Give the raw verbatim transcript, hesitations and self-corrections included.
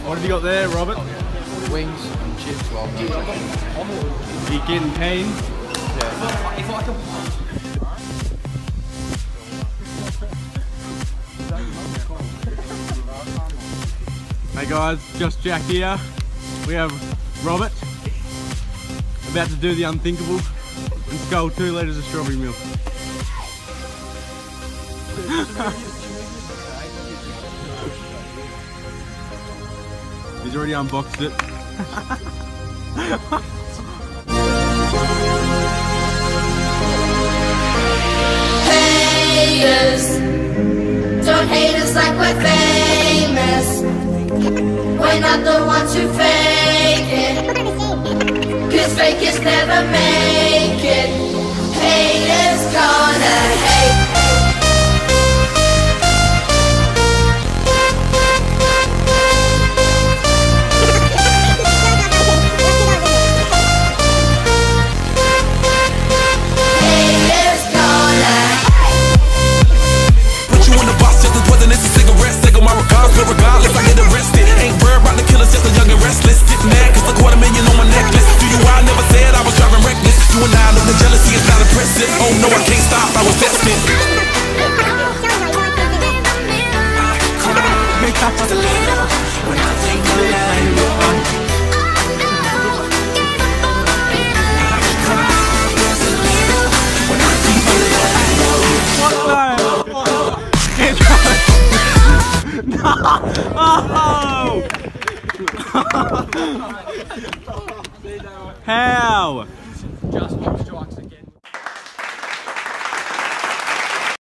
What have you got there, Robert? Wings and chips. Well, no. You getting keen? Yeah. If I can... Hey guys, just Jack here. We have Robert about to do the unthinkable and scull two litres of strawberry milk. He's already unboxed it. Haters, don't hate us like we're famous. We're not the ones who fake it, cause fakers never make it. Haters gonna hate. Regardless, I get arrested. Ain't worried about the killers, just a young and restless. Get mad cause the quarter million on my necklace. Do you why I never said I was driving reckless? You and I know the jealousy is not impressive. Oh no, I can't stop, I was destined. Just a little, when I think of you. How?